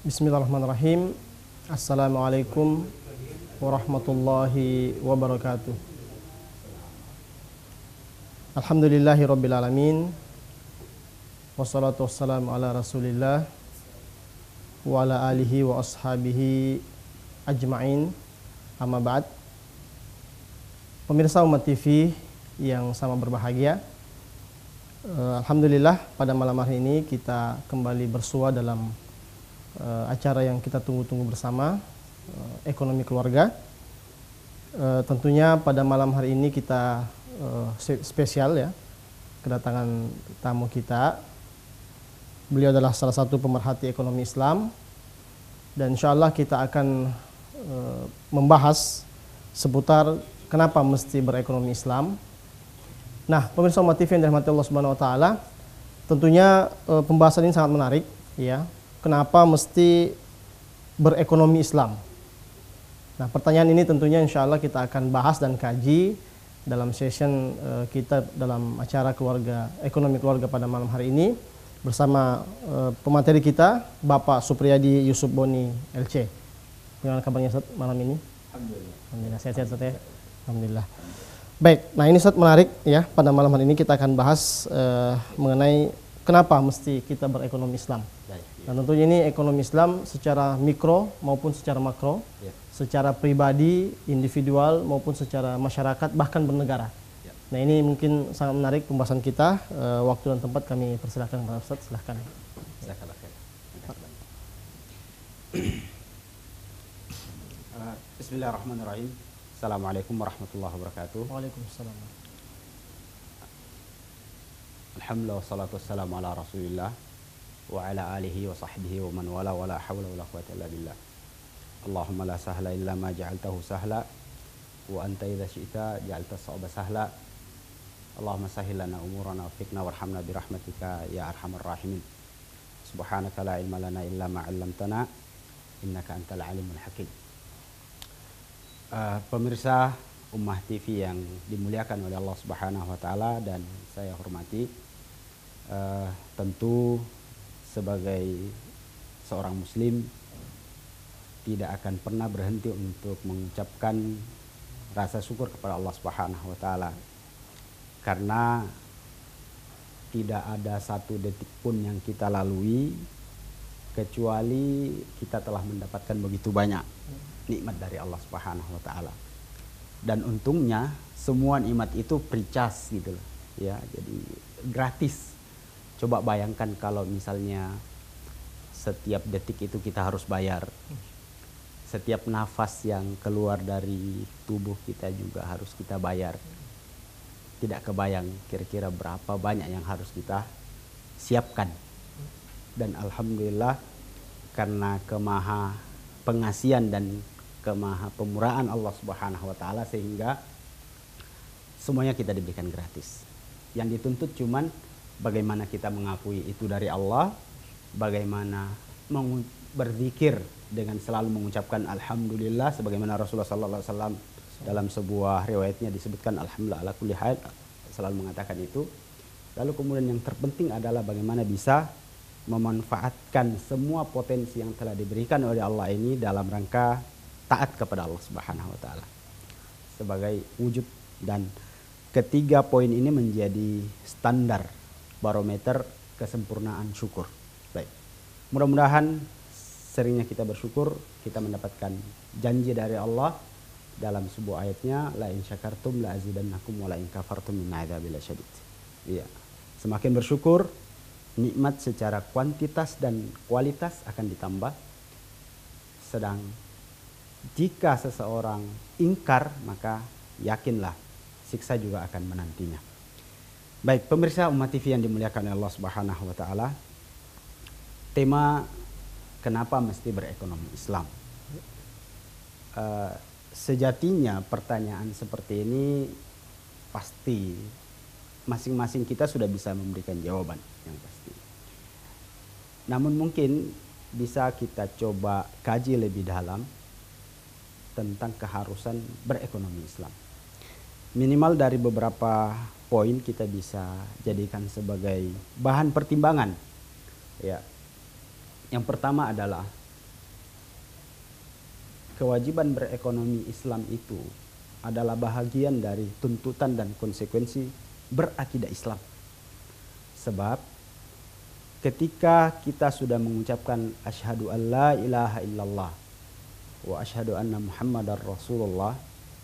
Bismillahirrahmanirrahim. Assalamualaikum warahmatullahi wabarakatuh. Alhamdulillahirabbil alamin. Wassalatu wassalamu ala Rasulillah wa ala alihi wa ashabihi ajma'in. Amma ba'd. Pemirsa Umat TV yang sama berbahagia, alhamdulillah pada malam hari ini kita kembali bersua dalam acara yang kita tunggu-tunggu bersama, ekonomi keluarga. Tentunya pada malam hari ini kita spesial ya, kedatangan tamu kita. Beliau adalah salah satu pemerhati ekonomi Islam, dan insya Allah kita akan membahas seputar kenapa mesti berekonomi Islam. Nah, pemirsa Umat TV yang dirahmati Allah Subhanahu wa taala, tentunya pembahasan ini sangat menarik ya. Kenapa mesti berekonomi Islam? Nah, pertanyaan ini tentunya insya Allah kita akan bahas dan kaji dalam session kita dalam acara ekonomi keluarga pada malam hari ini bersama pemateri kita, Bapak Supriyadi Yusuf Boni LC. Bagaimana kabarnya Ustaz malam ini? Alhamdulillah, sehat-sehat Ustaz ya? Alhamdulillah. Baik, nah ini Ustaz menarik ya, pada malam hari ini kita akan bahas mengenai kenapa mesti kita berekonomi Islam. Dan tentunya ini ekonomi Islam secara mikro maupun secara makro, secara pribadi, individual maupun secara masyarakat bahkan bernegara. Nah ini mungkin sangat menarik pembahasan kita. Waktu dan tempat kami persilahkan kepada Ustaz, silahkan. Bismillahirrahmanirrahim. Assalamualaikum warahmatullahi wabarakatuh. Waalaikumsalam. Alhamdulillah wassalatu wassalamu ala Rasulillah wa ala alihi wa sahbihi wa man wala wala hawla wala quwwata illa billah. Allahumma la sahla illa ma ja'altahu sahla wa anta idza syi'ta ja'alta as-sa'ba sahla. Allahumma sahhil lana umurana wa fiqna warhamna bi rahmatika ya arhamar rahimin. Subhanaka la ilma lana illa ma 'allamtana innaka antal alimul hakim. Pemirsa Ummah TV yang dimuliakan oleh Allah Subhanahu wa taala dan saya hormati, tentu sebagai seorang muslim tidak akan pernah berhenti untuk mengucapkan rasa syukur kepada Allah Subhanahu wa taala, karena tidak ada satu detik pun yang kita lalui kecuali kita telah mendapatkan begitu banyak nikmat dari Allah Subhanahu wa taala. Dan untungnya semua nikmat itu free-charge gitu loh. Ya, jadi gratis. Coba bayangkan kalau misalnya setiap detik itu kita harus bayar. Setiap nafas yang keluar dari tubuh kita juga harus kita bayar. Tidak kebayang kira-kira berapa banyak yang harus kita siapkan. Dan alhamdulillah karena kemaha pengasihan dan kemaha pemuraan Allah Subhanahu wa taala sehingga semuanya kita diberikan gratis. Yang dituntut cuman bagaimana kita mengakui itu dari Allah, bagaimana berzikir dengan selalu mengucapkan alhamdulillah sebagaimana Rasulullah sallallahu alaihi wasallam dalam sebuah riwayatnya disebutkan alhamdulillah ala kulli hal, selalu mengatakan itu. Lalu kemudian yang terpenting adalah bagaimana bisa memanfaatkan semua potensi yang telah diberikan oleh Allah ini dalam rangka taat kepada Allah Subhanahu wa taala sebagai wujud. Dan ketiga poin ini menjadi standar barometer kesempurnaan syukur. Baik. Mudah-mudahan seringnya kita bersyukur, kita mendapatkan janji dari Allah dalam sebuah ayatnya, la in syakartum la azidannakum wa la in kafartum min adzabil syadid. Iya. Semakin bersyukur, nikmat secara kuantitas dan kualitas akan ditambah. Sedang jika seseorang ingkar, maka yakinlah siksa juga akan menantinya. Baik, pemirsa Ummah TV yang dimuliakan oleh Allah Subhanahu wa taala. Tema kenapa mesti berekonomi Islam? Sejatinya pertanyaan seperti ini pasti masing-masing kita sudah bisa memberikan jawaban yang pasti. Namun mungkin bisa kita coba kaji lebih dalam tentang keharusan berekonomi Islam. Minimal dari beberapa poin kita bisa jadikan sebagai bahan pertimbangan. Ya. Yang pertama adalah kewajiban berekonomi Islam itu adalah bahagian dari tuntutan dan konsekuensi berakidah Islam. Sebab ketika kita sudah mengucapkan asyhadu an la ilaha illallah wa asyhadu anna muhammadar rasulullah,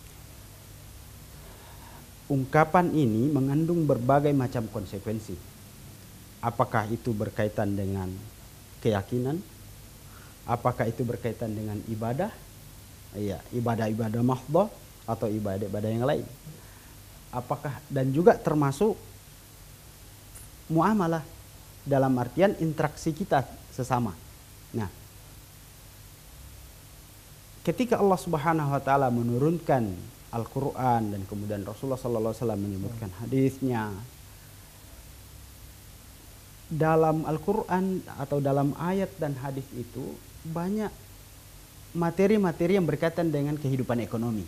ungkapan ini mengandung berbagai macam konsekuensi. Apakah itu berkaitan dengan keyakinan? Apakah itu berkaitan dengan ibadah? Iya, ibadah-ibadah mahdhah atau ibadah-ibadah yang lain. Apakah dan juga termasuk muamalah dalam artian interaksi kita sesama. Nah, ketika Allah Subhanahu wa taala menurunkan Al-Qur'an dan kemudian Rasulullah sallallahu alaihi wasallam menyebutkan hadisnya, dalam Al-Qur'an atau dalam ayat dan hadis itu banyak materi-materi yang berkaitan dengan kehidupan ekonomi,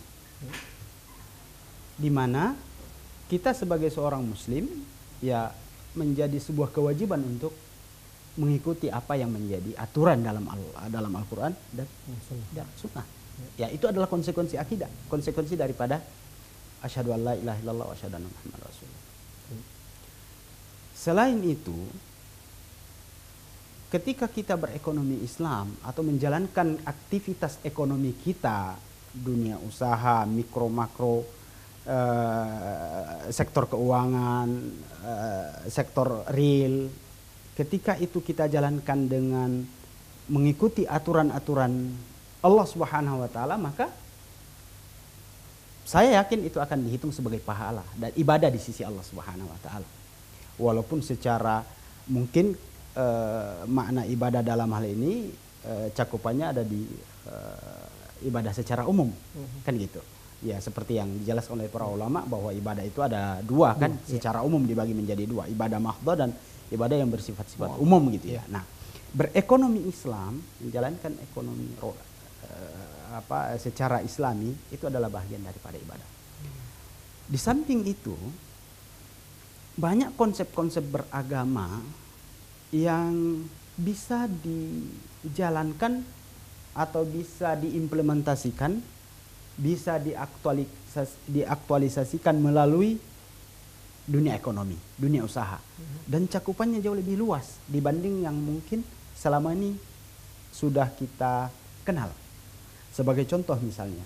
di mana kita sebagai seorang muslim ya menjadi sebuah kewajiban untuk mengikuti apa yang menjadi aturan dalam Al-Qur'an dan sunnah. Ya, itu adalah konsekuensi akidah, konsekuensi daripada asyhadu an la ilaha illallah wa asyhadu anna muhammadar rasulullah. Selain itu, ketika kita berekonomi Islam atau menjalankan aktivitas ekonomi kita, dunia usaha, mikro makro, sektor keuangan, sektor real, ketika itu kita jalankan dengan mengikuti aturan-aturan Allah Subhanahu wa taala, maka saya yakin itu akan dihitung sebagai pahala dan ibadah di sisi Allah Subhanahu wa taala. Walaupun secara mungkin makna ibadah dalam hal ini cakupannya ada di ibadah secara umum, kan gitu. Ya, seperti yang dijelaskan oleh para ulama bahwa ibadah itu ada dua kan, secara umum dibagi menjadi dua, ibadah mahdhah dan ibadah yang bersifat-sifat umum gitu ya. Nah, berekonomi Islam, menjalankan ekonomi secara Islami itu adalah bagian daripada ibadah. Di samping itu, banyak konsep-konsep beragama yang bisa dijalankan atau bisa diimplementasikan, bisa diaktualisasikan melalui dunia ekonomi, dunia usaha. Dan cakupannya jauh lebih luas dibanding yang mungkin selama ini sudah kita kenal. Sebagai contoh misalnya,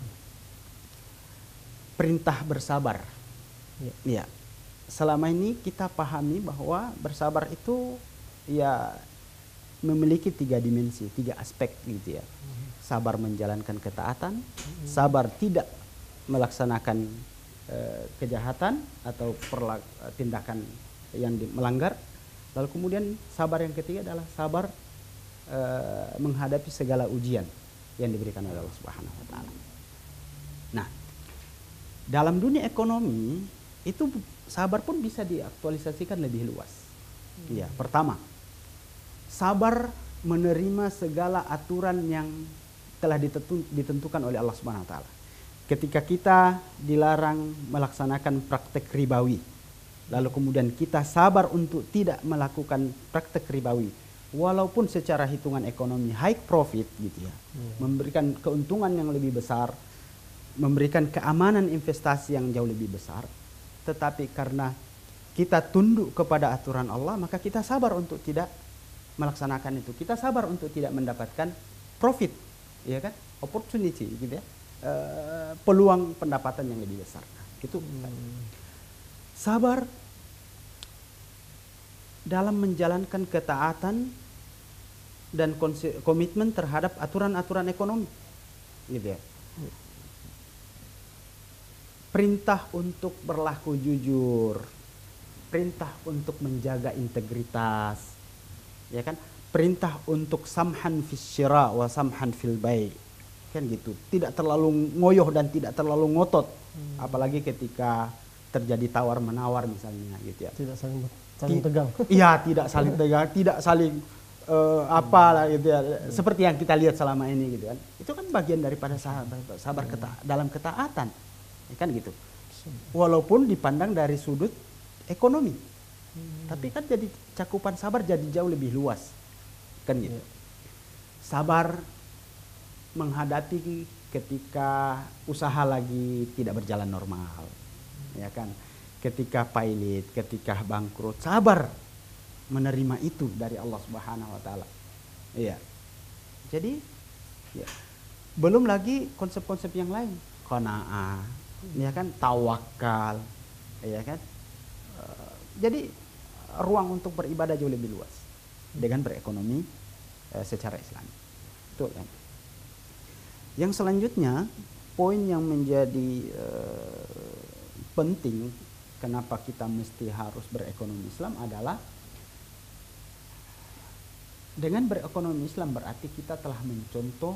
perintah bersabar. Ya, selama ini kita pahami bahwa bersabar itu ya memiliki tiga dimensi, tiga aspek gitu ya. Sabar menjalankan ketaatan, sabar tidak melaksanakan kejahatan atau tindakan yang melanggar. Lalu kemudian sabar yang ketiga adalah sabar menghadapi segala ujian yang diberikan oleh Allah Subhanahu wa taala. Nah, dalam dunia ekonomi itu sabar pun bisa diaktualisasikan lebih luas. Ya, pertama, sabar menerima segala aturan yang telah ditentukan oleh Allah Subhanahu wa taala. Ketika kita dilarang melaksanakan praktek ribawi, lalu kemudian kita sabar untuk tidak melakukan praktek ribawi, walaupun secara hitungan ekonomi high profit gitu ya, memberikan keuntungan yang lebih besar, memberikan keamanan investasi yang jauh lebih besar, tetapi karena kita tunduk kepada aturan Allah, maka kita sabar untuk tidak melaksanakan itu. Kita sabar untuk tidak mendapatkan profit, ya kan? Opportunity gitu ya. Peluang pendapatan yang lebih besar. Itu sabar dalam menjalankan ketaatan dan komitmen terhadap aturan-aturan ekonomi, gitu ya. Perintah untuk berlaku jujur, perintah untuk menjaga integritas, ya kan? Perintah untuk samhan fis syira wa samhan fil bai', kan gitu. Tidak terlalu ngoyoh dan tidak terlalu ngotot, apalagi ketika terjadi tawar menawar misalnya, gitu ya. Tidak saling tegang. Iya, tidak saling tegang, tidak saling apalah gitu ya. Seperti yang kita lihat selama ini gitu kan. Itu kan bagian daripada sabar dalam ketaatan, ya kan gitu. Walaupun dipandang dari sudut ekonomi, tapi kan jadi cakupan sabar jadi jauh lebih luas, kan gitu. Sabar menghadapi ketika usaha lagi tidak berjalan normal, ya kan? Ketika pailit, ketika bangkrut, sabar menerima itu dari Allah Subhanahu wa taala. Iya. Jadi ya, belum lagi konsep-konsep yang lain, qanaah, ya kan, tawakal, ya kan? Jadi ruang untuk beribadah jauh lebih luas dengan berekonomi secara Islam. Itu kan. Yang selanjutnya, poin yang menjadi penting kenapa kita mesti harus berekonomi Islam adalah dengan berekonomi Islam berarti kita telah mencontoh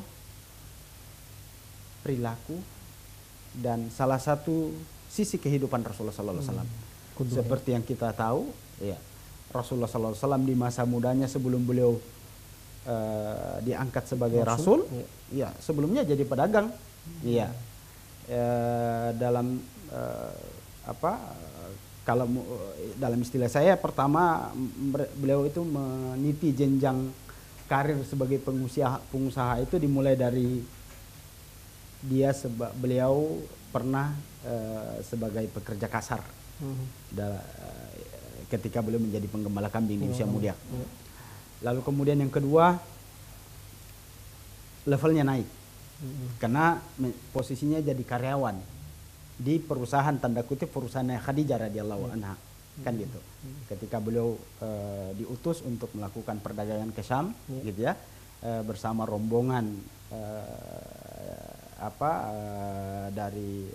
perilaku dan salah satu sisi kehidupan Rasulullah Sallallahu Alaihi Wasallam. Seperti yang kita tahu, ya, Rasulullah Sallallahu Alaihi Wasallam di masa mudanya sebelum beliau diangkat sebagai Rasul, ya, sebelumnya jadi pedagang, ya, dalam kalau dalam istilah saya pertama beliau itu meniti jenjang karir sebagai pengusaha itu dimulai dari beliau pernah sebagai pekerja kasar ketika beliau menjadi penggembala kambing di usia muda. Lalu kemudian yang kedua, levelnya naik karena posisinya jadi karyawan di perusahaan, tanda kutip perusahaan Khadijah radhiyallahu anha, kan gitu. Ketika beliau diutus untuk melakukan perdagangan ke Syam, gitu ya, bersama rombongan dari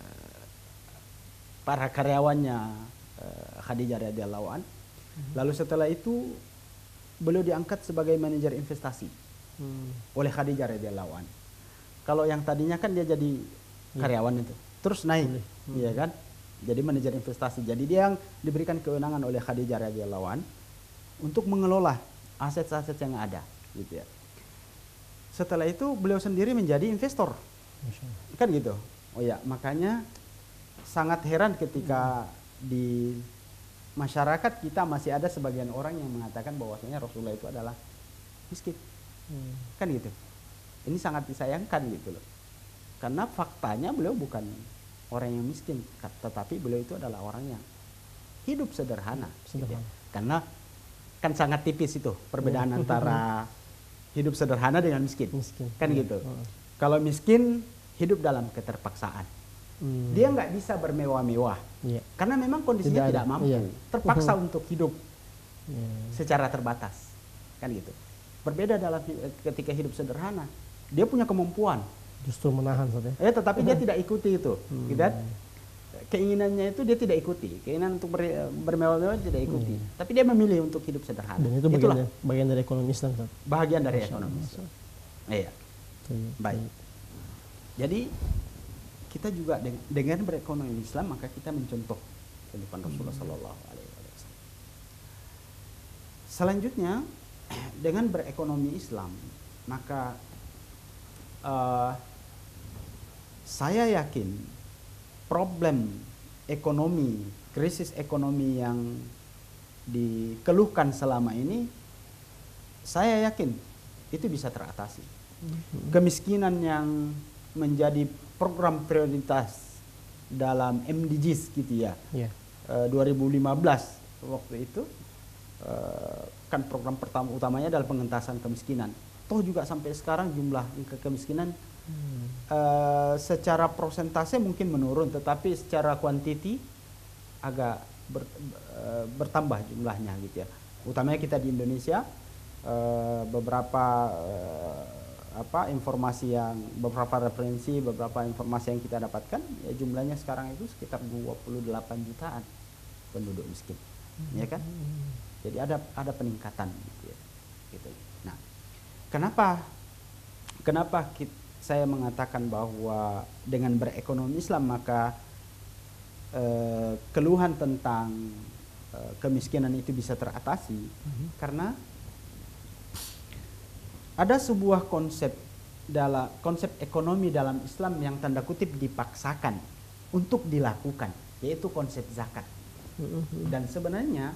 para karyawannya Khadijah radhiyallahu anha. Lalu setelah itu beliau diangkat sebagai manajer investasi oleh Khadijah radhiyallahu anha. Kalau yang tadinya kan dia jadi karyawan itu, terus naik, ya kan? Jadi manajer investasi. Jadi dia yang diberikan kewenangan oleh Khadijah radhiyallahu anha untuk mengelola aset-aset yang ada, gitu ya. Setelah itu beliau sendiri menjadi investor, kan gitu. Oh ya, makanya sangat heran ketika di masyarakat kita masih ada sebagian orang yang mengatakan bahwasanya Rasulullah itu adalah miskin, kan gitu. Ini sangat disayangkan gitu loh, karena faktanya beliau bukan orang yang miskin, tetapi beliau itu adalah orang yang hidup sederhana. Gitu ya. Karena kan sangat tipis itu perbedaan antara hidup sederhana dengan miskin. Kan gitu. Kalau miskin hidup dalam keterpaksaan, dia nggak bisa bermewah-mewah, karena memang kondisinya tidak mampu, terpaksa untuk hidup secara terbatas, kan gitu. Berbeda dalam ketika hidup sederhana, dia punya kemampuan justru menahan saja. Tetapi dia tidak ikuti itu, gitu kan? Keinginannya itu dia tidak ikuti, keinginan untuk bermewah-mewah tidak ikuti, tapi dia memilih untuk hidup sederhana. Dan itu bagian dari ekonomi Islam, Ustaz. Bagian dari ekonomi Islam. Iya. Baik. Jadi kita juga dengan berekonomi Islam maka kita mencontoh kehidupan Rasulullah Sallallahu Alaihi Wasallam. Selanjutnya, dengan berekonomi Islam maka saya yakin problem ekonomi, krisis ekonomi yang dikeluhkan selama ini, saya yakin itu bisa teratasi. Kemiskinan yang menjadi program prioritas dalam MDGs gitu ya, 2015 waktu itu kan program pertama utamanya adalah pengentasan kemiskinan. Toh juga sampai sekarang jumlah kemiskinan secara persentase mungkin menurun, tetapi secara kuantiti agak bertambah jumlahnya gitu ya. Utamanya kita di Indonesia, beberapa beberapa referensi, beberapa informasi yang kita dapatkan, ya jumlahnya sekarang itu sekitar 28 jutaan penduduk miskin, ya kan? Jadi ada peningkatan gitu ya. Gitu. Nah, kenapa saya mengatakan bahwa dengan berekonomi Islam maka keluhan tentang kemiskinan itu bisa teratasi? Karena ada sebuah konsep ekonomi dalam Islam yang tanda kutip dipaksakan untuk dilakukan, yaitu konsep zakat. Dan sebenarnya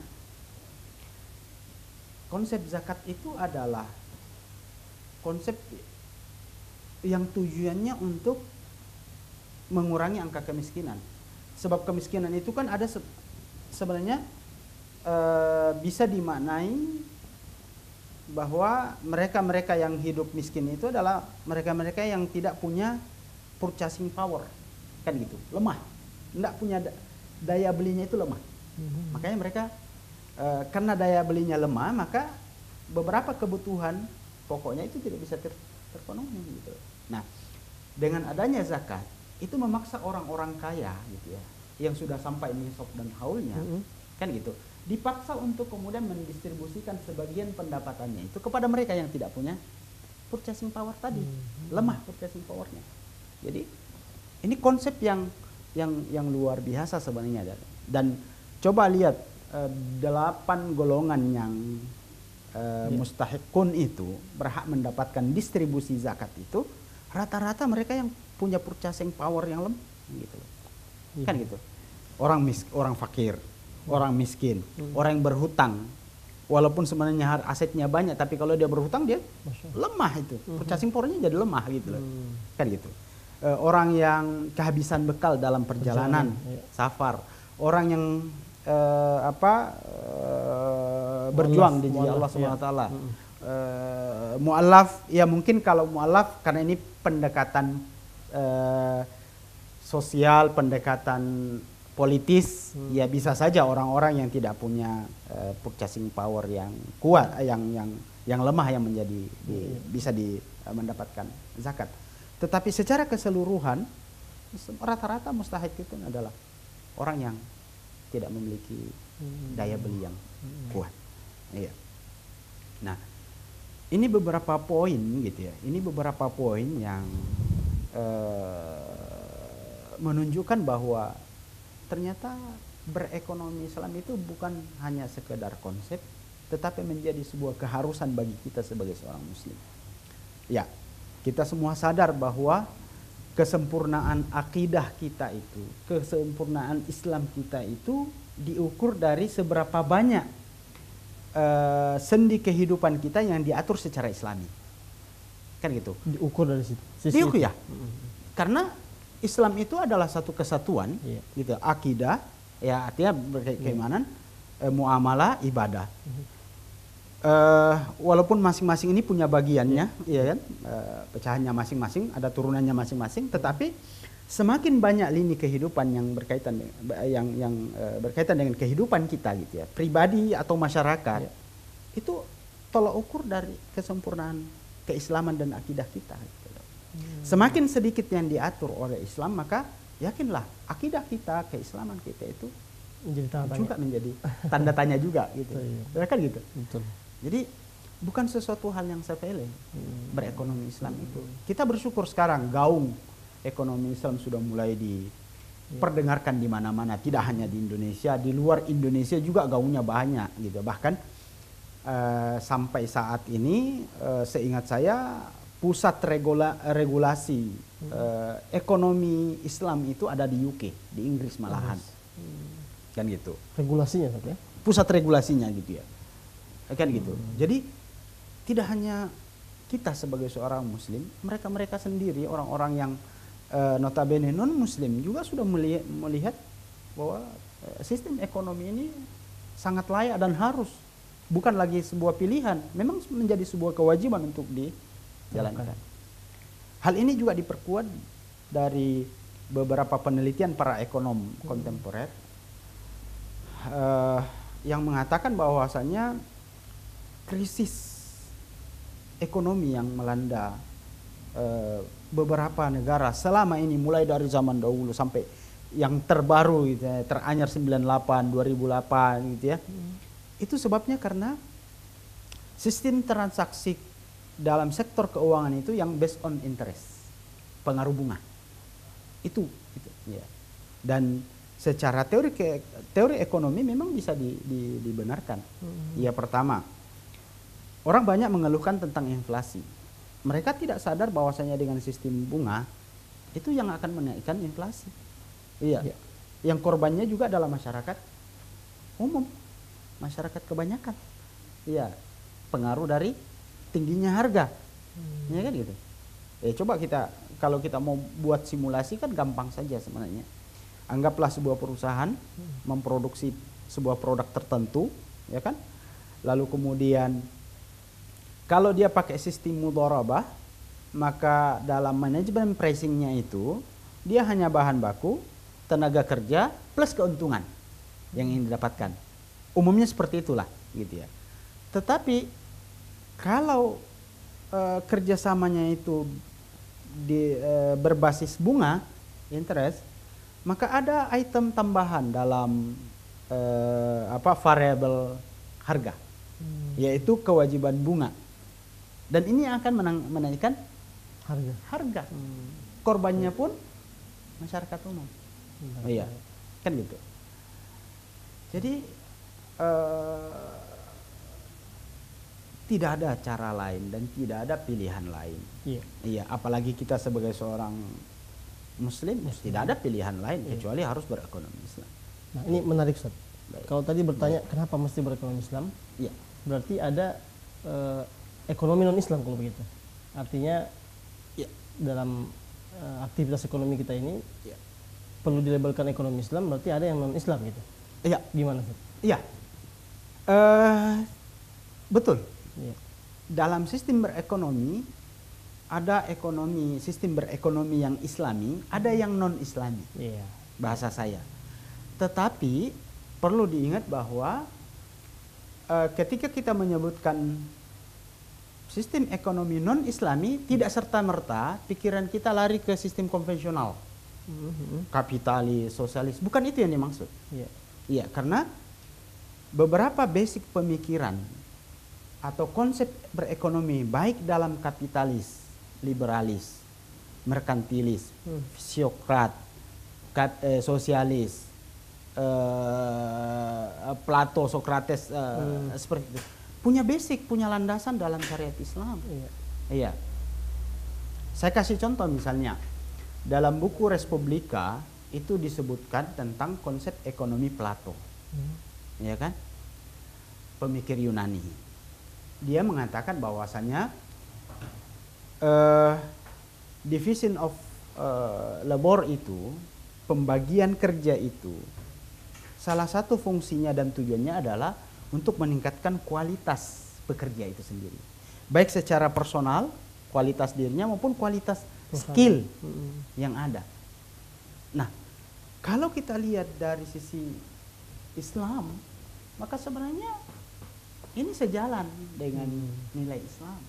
konsep zakat itu adalah konsep yang tujuannya untuk mengurangi angka kemiskinan. Sebab kemiskinan itu kan ada sebenarnya bisa dimaknai bahwa mereka-mereka yang hidup miskin itu adalah mereka-mereka yang tidak punya purchasing power, kan gitu, lemah, tidak punya daya belinya itu lemah. Makanya mereka karena daya belinya lemah, maka beberapa kebutuhan pokoknya itu tidak bisa terpenuhi gitu. Nah, dengan adanya zakat itu memaksa orang-orang kaya gitu ya, yang sudah sampai nisab dan haulnya, kan gitu, dipaksa untuk kemudian mendistribusikan sebagian pendapatannya itu kepada mereka yang tidak punya purchasing power tadi, lemah purchasing powernya. Jadi ini konsep yang luar biasa sebenarnya. Dan coba lihat 8 golongan yang mustahikun itu berhak mendapatkan distribusi zakat itu, rata-rata mereka yang punya purchasing power yang lemah gitu. Kan gitu. Orang fakir, orang miskin, orang yang berhutang, walaupun sebenarnya asetnya banyak, tapi kalau dia berhutang dia lemah itu, purchasing powernya jadi lemah gitu loh, kan gitu. Orang yang kehabisan bekal dalam perjalanan, safar, orang yang berjuang di jalan Allah SWT, mu'allaf, ya mungkin kalau mu'allaf karena ini pendekatan sosial, pendekatan politis, ya bisa saja orang-orang yang tidak punya purchasing power yang kuat, yang lemah yang menjadi bisa mendapatkan zakat. Tetapi secara keseluruhan rata-rata mustahik itu adalah orang yang tidak memiliki daya beli yang kuat. Iya. Nah, ini beberapa poin gitu ya. Ini beberapa poin yang menunjukkan bahwa ternyata berekonomi Islam itu bukan hanya sekedar konsep, tetapi menjadi sebuah keharusan bagi kita sebagai seorang muslim. Ya, kita semua sadar bahwa kesempurnaan akidah kita itu, kesempurnaan Islam kita itu diukur dari seberapa banyak sendi kehidupan kita yang diatur secara Islami. Kan gitu. Diukur dari situ. Diukur ya. Karena Islam itu adalah satu kesatuan, gitu. Akidah, ya artinya keimanan, muamalah, ibadah. Walaupun masing-masing ini punya bagiannya, ya kan, pecahannya masing-masing, ada turunannya masing-masing, tetapi semakin banyak lini kehidupan yang berkaitan berkaitan dengan kehidupan kita, gitu ya, pribadi atau masyarakat, itu tolak ukur dari kesempurnaan keislaman dan akidah kita. Gitu. Semakin sedikit yang diatur oleh Islam, maka yakinlah akidah kita, keislaman kita itu juga menjadi tanda tanya juga, gitu. Kan gitu. Betul. Jadi bukan sesuatu hal yang sepele berekonomi Islam itu. Kita bersyukur sekarang gaung ekonomi Islam sudah mulai diperdengarkan di mana-mana, tidak hanya di Indonesia, di luar Indonesia juga gaungnya banyak, gitu. Bahkan sampai saat ini seingat saya pusat regulasi ekonomi Islam itu ada di UK, di Inggris malahan. Kan gitu. Regulasinya ya? Pusat regulasinya gitu ya. Kan gitu. Jadi tidak hanya kita sebagai seorang muslim, mereka sendiri, orang-orang yang notabene non muslim juga sudah melihat bahwa sistem ekonomi ini sangat layak dan harus, bukan lagi sebuah pilihan, memang menjadi sebuah kewajiban untuk dijalankan. Hal ini juga diperkuat dari beberapa penelitian para ekonom kontemporer yang mengatakan bahwasanya krisis ekonomi yang melanda beberapa negara selama ini, mulai dari zaman dahulu sampai yang terbaru gitu ya, teranyar 98, 2008 gitu ya. Itu sebabnya karena sistem transaksi dalam sektor keuangan itu yang based on interest, pengaruh bunga. Itu ya. Dan secara teori ekonomi memang bisa dibenarkan. Ya, pertama, orang banyak mengeluhkan tentang inflasi. Mereka tidak sadar bahwasanya dengan sistem bunga itu yang akan menaikkan inflasi. Iya. Yang korbannya juga adalah masyarakat umum, masyarakat kebanyakan. Iya, pengaruh dari tingginya harga. Ya kan gitu. Coba kalau kita mau buat simulasi kan gampang saja sebenarnya. Anggaplah sebuah perusahaan memproduksi sebuah produk tertentu, ya kan? Lalu kemudian kalau dia pakai sistem mudharabah, maka dalam manajemen pricingnya itu dia hanya bahan baku, tenaga kerja plus keuntungan yang ingin didapatkan. Umumnya seperti itulah, gitu ya. Tetapi kalau kerjasamanya itu berbasis bunga, interest, maka ada item tambahan dalam variabel harga, yaitu kewajiban bunga. Dan ini akan menaikkan harga. Korbannya pun masyarakat umum. Iya, kan gitu. Jadi tidak ada cara lain dan tidak ada pilihan lain. Iya, apalagi kita sebagai seorang Muslim. Tidak ada pilihan lain kecuali harus berekonomi Islam. Nah, ini menarik, Ustaz. Kalau tadi bertanya kenapa mesti berekonomi Islam, berarti ada ekonomi non Islam kalau begitu. Artinya dalam aktivitas ekonomi kita ini perlu dilabelkan ekonomi Islam, berarti ada yang non Islam gitu. Iya. Gimana, Ustaz? Iya. Betul. Dalam sistem berekonomi ada sistem berekonomi yang Islami, ada yang non Islami. Bahasa saya. Tetapi perlu diingat bahwa ketika kita menyebutkan sistem ekonomi non Islami, tidak serta-merta pikiran kita lari ke sistem konvensional, kapitalis, sosialis. Bukan itu yang dimaksud. Iya, karena beberapa basic pemikiran atau konsep berekonomi baik dalam kapitalis, liberalis, merkantilis, fisiokrat, sosialis, Plato, Socrates, seperti itu, punya basic, punya landasan dalam syariat Islam. Iya. Saya kasih contoh misalnya, dalam buku Respublika itu disebutkan tentang konsep ekonomi Plato, ya kan? Pemikir Yunani. Dia mengatakan bahwasanya division of labor itu, pembagian kerja itu, salah satu fungsinya dan tujuannya adalah untuk meningkatkan kualitas pekerja itu sendiri, baik secara personal, kualitas dirinya maupun kualitas skill yang ada. Nah, kalau kita lihat dari sisi Islam, maka sebenarnya ini sejalan dengan nilai Islam.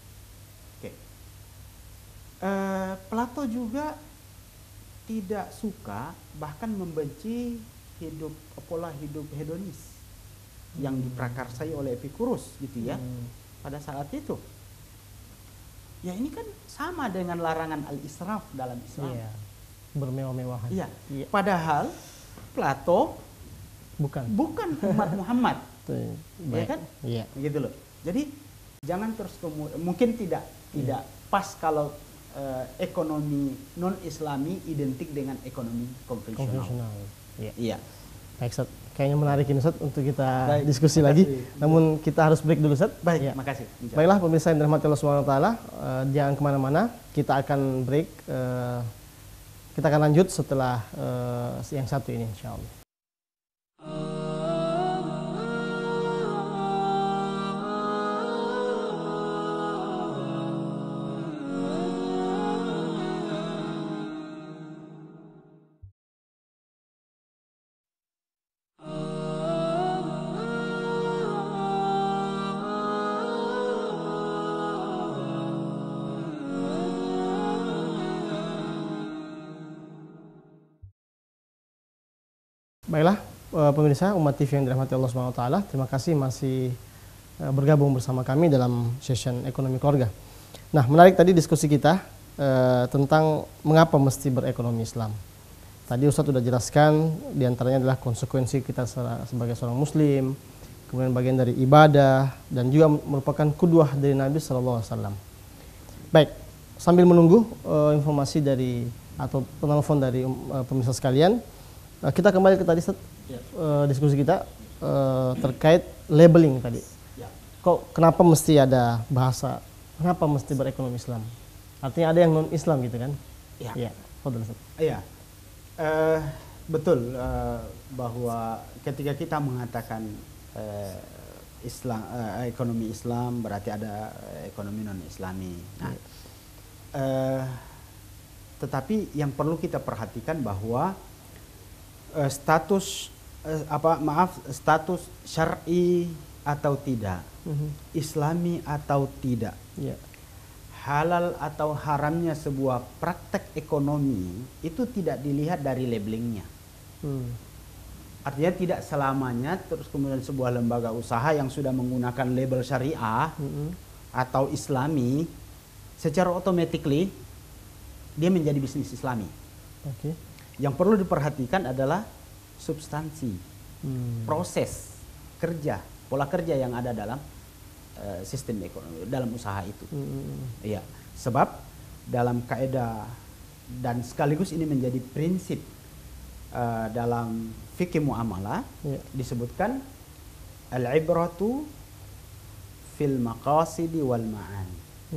Plato juga tidak suka, bahkan membenci pola hidup hedonis yang diprakarsai oleh Epicurus, gitu ya, pada saat itu. Ya, ini kan sama dengan larangan al-israf dalam Islam. Bermewah-mewahan. Padahal Plato bukan umat Muhammad. Ya kan? Gitu loh. Jadi jangan terus mungkin tidak pas kalau ekonomi non Islami identik dengan ekonomi konvensional. Iya. Baik, Ustaz. Kayaknya menarik ini, Ustaz, untuk kita diskusi lagi. Namun kita harus break dulu, Ustaz. Baik, makasih. Baiklah pemirsa yang dirahmati Allah Subhanahu wa taala, jangan kemana-mana. Kita akan break. Kita akan lanjut setelah yang satu ini, insyaallah. Baiklah pemirsa Umat TV yang dirahmati Allah Subhanahu wa taala, terima kasih masih bergabung bersama kami dalam session ekonomi keluarga. Nah, menarik tadi diskusi kita tentang mengapa mesti berekonomi Islam. Tadi Ustaz sudah jelaskan, diantaranya adalah konsekuensi kita sebagai seorang Muslim, kemudian bagian dari ibadah, dan juga merupakan qudwah dari Nabi SAW. Baik, sambil menunggu informasi dari atau penelpon dari pemirsa sekalian, kita kembali ke tadi diskusi kita terkait labeling tadi. Kenapa mesti ada bahasa, kenapa mesti berekonomi Islam? Artinya ada yang non Islam gitu kan? Ya. Iya. Fadhil, Ustaz. Iya. Betul, bahwa ketika kita mengatakan Islam, ekonomi Islam, berarti ada ekonomi non Islami. Nah, tetapi yang perlu kita perhatikan bahwa status status syar'i atau tidak, Islami atau tidak, Iya. halal atau haramnya sebuah praktek ekonomi itu tidak dilihat dari labelingnya. Artinya tidak selamanya terus kemudian sebuah lembaga usaha yang sudah menggunakan label syariah atau Islami secara automatically dia menjadi bisnis Islami. Oke. Yang perlu diperhatikan adalah substansi, proses kerja, pola kerja yang ada dalam sistem ekonomi, dalam usaha itu. Iya, sebab dalam kaidah dan sekaligus ini menjadi prinsip dalam fikih muamalah, disebutkan al-ibratu fil maqasidi wal ma'ani,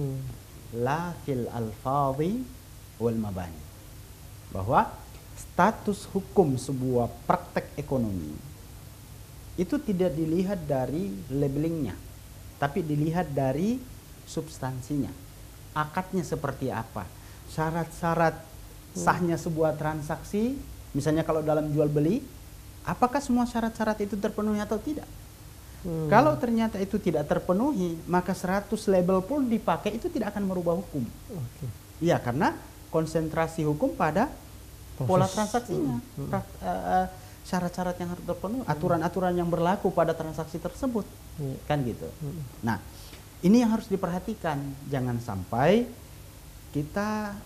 la fil alfadhi wal mabani. Bahwa status hukum sebuah praktek ekonomi itu tidak dilihat dari labelingnya, tapi dilihat dari substansinya, akadnya seperti apa, syarat-syarat sahnya sebuah transaksi. Misalnya kalau dalam jual beli, apakah semua syarat-syarat itu terpenuhi atau tidak? Kalau ternyata itu tidak terpenuhi, maka 100 label pun dipakai itu tidak akan merubah hukum. Iya, karena konsentrasi hukum pada pola transaksinya, syarat-syarat yang harus terpenuhi, aturan-aturan yang berlaku pada transaksi tersebut, kan gitu. Nah, ini yang harus diperhatikan, jangan sampai kita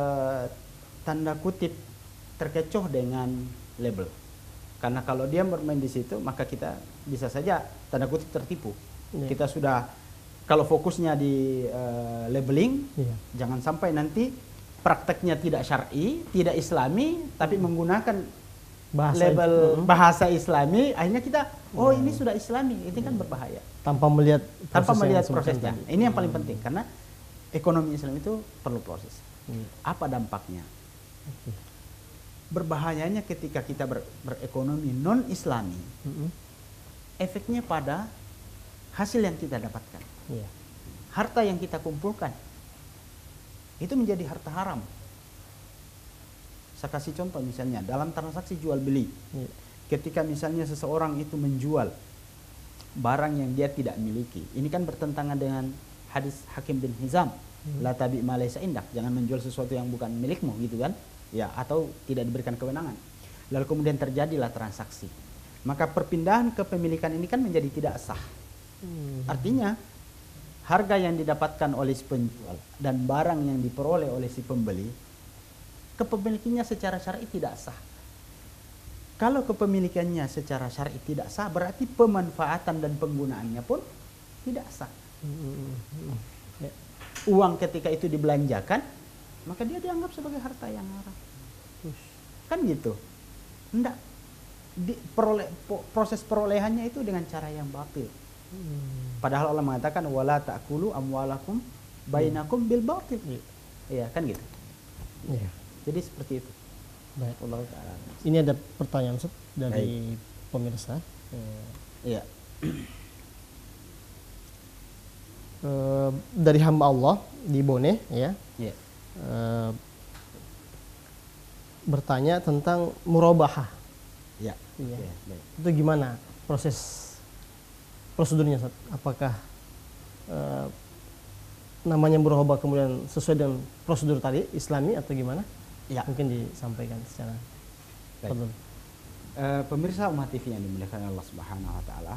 tanda kutip terkecoh dengan label, karena kalau dia bermain di situ, maka kita bisa saja tanda kutip tertipu. Kita sudah, kalau fokusnya di labeling, jangan sampai nanti prakteknya tidak syar'i, tidak Islami, tapi menggunakan label bahasa Islami, akhirnya kita, oh ini sudah Islami, ini kan berbahaya. Tanpa melihat prosesnya. Ini yang paling penting, karena ekonomi Islam itu perlu proses. Apa dampaknya? Berbahayanya ketika kita berekonomi non Islami, efeknya pada hasil yang kita dapatkan, harta yang kita kumpulkan, itu menjadi harta haram. Saya kasih contoh misalnya dalam transaksi jual beli, ketika misalnya seseorang itu menjual barang yang dia tidak miliki, ini kan bertentangan dengan hadis Hakim bin Hizam, la tabi ma laysa indak, jangan menjual sesuatu yang bukan milikmu, gitu kan, ya, atau tidak diberikan kewenangan. Lalu kemudian terjadilah transaksi, maka perpindahan kepemilikan ini kan menjadi tidak sah. Artinya harga yang didapatkan oleh si penjual dan barang yang diperoleh oleh si pembeli, kepemilikannya secara syar'i tidak sah. Kalau kepemilikannya secara syar'i tidak sah, berarti pemanfaatan dan penggunaannya pun tidak sah. Uang ketika itu dibelanjakan, maka dia dianggap sebagai harta yang haram. Kan gitu. Enggak. Proses perolehannya itu dengan cara yang batil. Padahal Allah mengatakan wala ta'kulu amwalakum bainakum bil batil. Iya, kan gitu. Iya. Jadi seperti itu. Baik. Ini ada pertanyaan Ustaz dari pemirsa. Iya. Dari hamba Allah di Bone, ya. Iya. Bertanya tentang murabahah. Iya. Iya. Baik. Itu gimana prosedurnya, Ustaz? Apakah namanya murabahah kemudian sesuai dengan prosedur tadi Islami atau gimana? Ya. Mungkin disampaikan secara baik. Pemirsa Ummah TV yang dimuliakan Allah Subhanahu wa taala.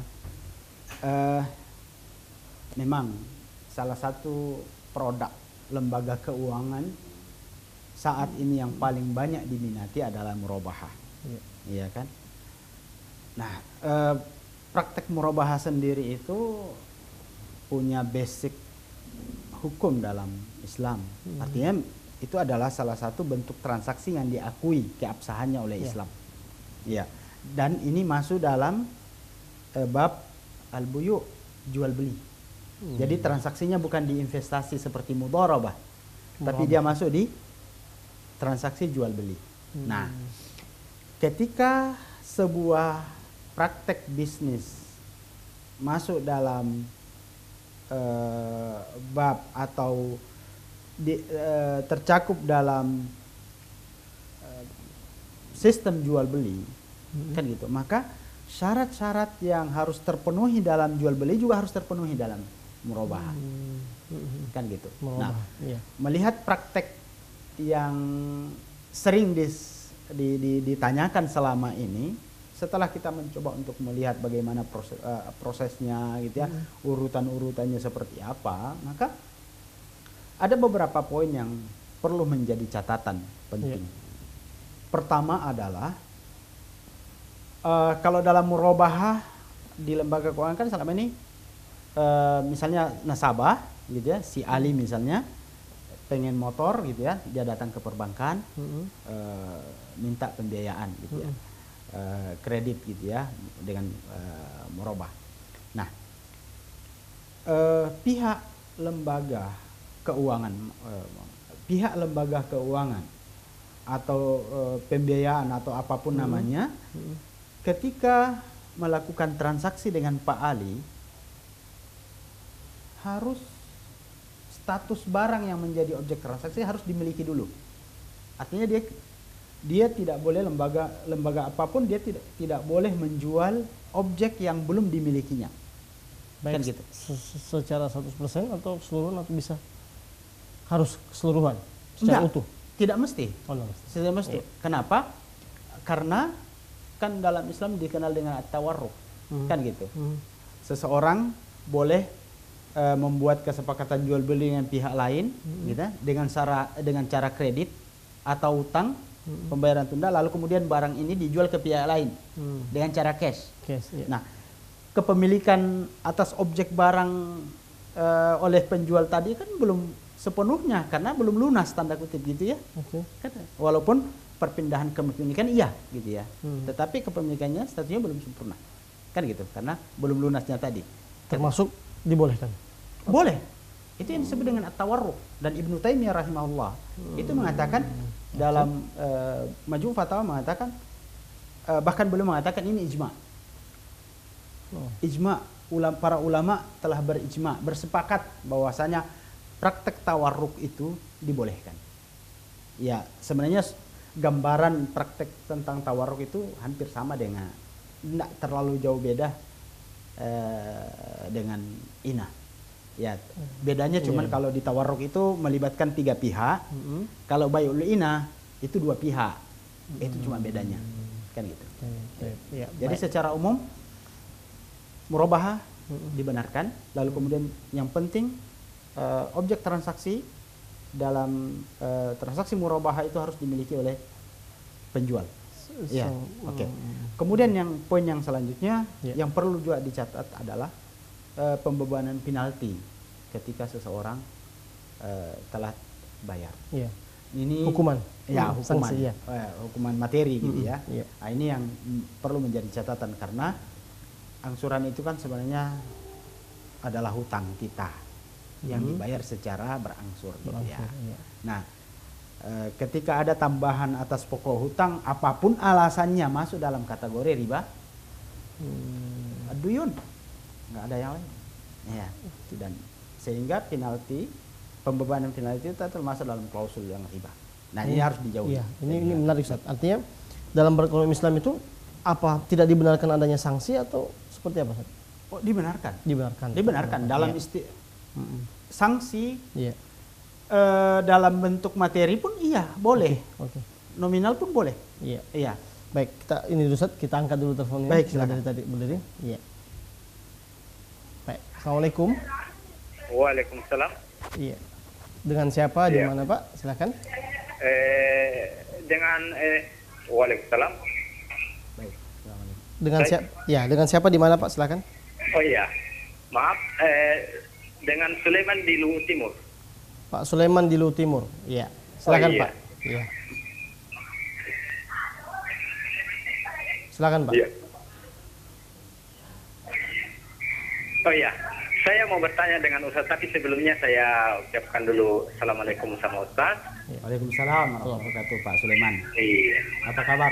Memang salah satu produk lembaga keuangan saat ini yang paling banyak diminati adalah murabahah. Iya kan? Nah, praktek murabahah sendiri itu punya basic hukum dalam Islam. Artinya itu adalah salah satu bentuk transaksi yang diakui keabsahannya oleh Islam. Ya. Dan ini masuk dalam bab al-buyu', jual beli. Jadi transaksinya bukan di investasi seperti mudharabah, tapi dia masuk di transaksi jual beli. Nah, ketika sebuah praktek bisnis masuk dalam bab atau tercakup dalam sistem jual beli, kan gitu, maka syarat-syarat yang harus terpenuhi dalam jual beli juga harus terpenuhi dalam murabahah, kan gitu. Nah, melihat praktek yang sering ditanyakan selama ini, setelah kita mencoba untuk melihat bagaimana prosesnya gitu ya, urutan-urutannya seperti apa, maka ada beberapa poin yang perlu menjadi catatan penting. Pertama adalah kalau dalam murabahah di lembaga keuangan kan selama ini misalnya nasabah gitu ya, si Ali misalnya pengen motor gitu ya, dia datang ke perbankan minta pembiayaan gitu ya, kredit gitu ya dengan murabah. Nah, pihak lembaga keuangan atau pembiayaan atau apapun namanya, ketika melakukan transaksi dengan Pak Ali, harus status barang yang menjadi objek transaksi harus dimiliki dulu. Artinya dia tidak boleh, lembaga apapun dia tidak boleh menjual objek yang belum dimilikinya. Baik, kan gitu. Secara 100% atau keseluruhan, atau bisa harus keseluruhan secara utuh? Tidak mesti. Tidak mesti. Kenapa? Karena kan dalam Islam dikenal dengan at-tawarruk, kan gitu. Seseorang boleh membuat kesepakatan jual beli dengan pihak lain, gitu, dengan cara kredit atau utang, pembayaran tunda, lalu kemudian barang ini dijual ke pihak lain dengan cara cash. Nah, kepemilikan atas objek barang oleh penjual tadi kan belum sepenuhnya, karena belum lunas tanda kutip gitu ya. Walaupun perpindahan kepemilikan iya gitu ya, tetapi kepemilikannya statusnya belum sempurna, kan gitu, karena belum lunasnya tadi. Termasuk dibolehkan? Boleh. Itu yang disebut dengan at-tawarruk. Dan Ibnu Taimiyah rahimahullah itu mengatakan dalam Majmu' Fatawa, mengatakan bahkan beliau mengatakan ini ijma'. Ijma', para ulama telah bersepakat bahwasanya praktek tawarruk itu dibolehkan. Ya, sebenarnya gambaran praktek tentang tawarruk itu hampir sama dengan, tidak terlalu jauh beda dengan inah. Ya, bedanya cuman kalau di tawarruk itu melibatkan 3 pihak, kalau bai'ul inah itu 2 pihak. Itu cuma bedanya, kan gitu. Jadi secara umum murabahah dibenarkan, lalu kemudian yang penting objek transaksi dalam transaksi murabahah itu harus dimiliki oleh penjual. Ya, oke. Kemudian poin yang selanjutnya yang perlu juga dicatat adalah pembebanan penalti ketika seseorang telah bayar. Ini hukuman. Ya, hukuman. Sanksi, hukuman materi gitu ya. Nah, ini yang perlu menjadi catatan, karena angsuran itu kan sebenarnya adalah hutang kita yang dibayar secara berangsur gitu ya. Nah, ketika ada tambahan atas pokok hutang, apapun alasannya masuk dalam kategori riba ad-duyun, nggak ada yang lain. Ya, dan sehingga pembebanan penalti itu termasuk dalam klausul yang riba. Nah, ini harus dijauhi. Ini menarik, Ustaz. Artinya dalam berekonomi Islam itu apa tidak dibenarkan adanya sanksi atau seperti apa, Ustaz? Oh, dibenarkan. Dibenarkan dalam sanksi. Dalam bentuk materi pun boleh. Nominal pun boleh. Iya. Baik, ini Ustaz, kita angkat dulu teleponnya. Baik, silakan. Dari tadi berdiri. Iya. Baik. Assalamualaikum. Waalaikumsalam. Iya. Dengan siapa, di mana, Pak? Silakan. Dengan Waalaikumsalam. Baik. Dengan siapa, di mana, Pak? Silakan. Oh iya. Maaf, dengan Sulaiman di Luwu Timur. Pak Sulaiman di Luwu Timur. Iya. Silakan, Pak. Iya. Silakan, Pak. Iya. Oh iya. saya mau bertanya dengan Ustaz, tapi sebelumnya saya ucapkan dulu Assalamualaikum sama Ustaz. Waalaikumsalam warahmatullahi wabarakatuh, Pak Sulaiman. Iya. Apa kabar?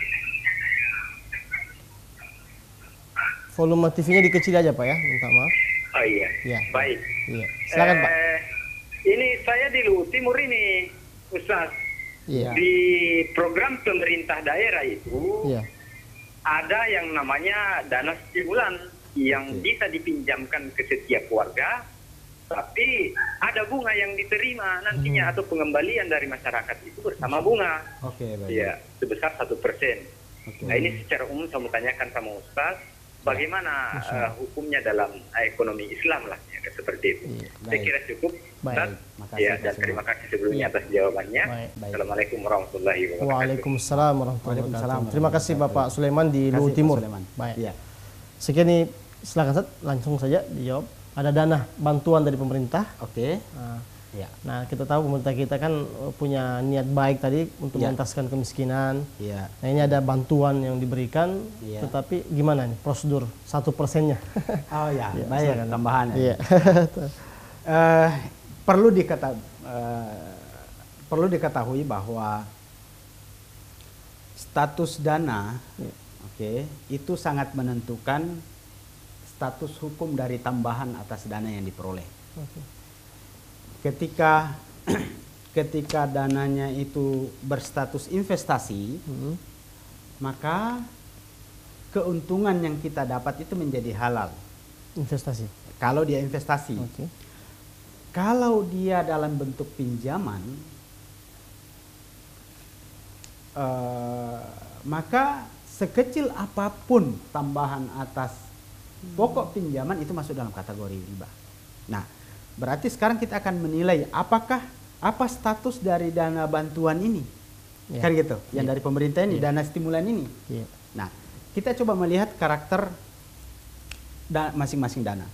Volume TV-nya dikecil aja Pak ya, minta maaf. Oh iya. Iya. Baik. Iya. Silakan Pak. Ini saya di Luhut Timur ini, Ustaz. Iya. Di program pemerintah daerah itu Iya. ada yang namanya dana stimulan yang bisa dipinjamkan ke setiap warga, tapi ada bunga yang diterima nantinya atau pengembalian dari masyarakat itu bersama bunga. Oke, baik. Ya, sebesar 1%. Oke. Nah, ini secara umum saya mau tanyakan sama Ustaz, bagaimana hukumnya dalam ekonomi Islam lah, ya, seperti itu. Iya. Saya Baik. kira cukup, Baik. Ustaz. Makasih, Ya, Pak dan Sulaiman. terima kasih sebelumnya atas jawabannya. Baik. Assalamualaikum warahmatullahi wabarakatuh. Waalaikumsalam warahmatullahi Waalaikumsalam wabarakatuh. Terima kasih Bapak warahmatullahi Sulaiman di Terima Luhut kasih, Pak Timur. Sulaiman. Baik. Iya. Sekian nih, silakan Ustaz, langsung saja dijawab. Ada dana bantuan dari pemerintah. Oke. Nah, Iya. Nah, kita tahu pemerintah kita kan punya niat baik tadi untuk Ya. mengentaskan kemiskinan. Iya. Nah, ini ada bantuan yang diberikan, Iya. tetapi gimana nih prosedur 1%-nya? Oh ya, Iya, baik, silakan. tambahan. Iya. Eh, perlu diketahui bahwa status dana, Iya. oke, itu sangat menentukan status hukum dari tambahan atas dana yang diperoleh. Oke. Ketika dananya itu berstatus investasi, maka keuntungan yang kita dapat itu menjadi halal. Investasi. Kalau dia investasi. Oke. Kalau dia dalam bentuk pinjaman, maka sekecil apapun tambahan atas pokok pinjaman itu masuk dalam kategori riba. Nah, berarti sekarang kita akan menilai apa status dari dana bantuan ini, Ya. kan gitu, yang Ya. dari pemerintah ini, Ya. dana stimulan ini. Iya. Nah, kita coba melihat karakter masing-masing dana.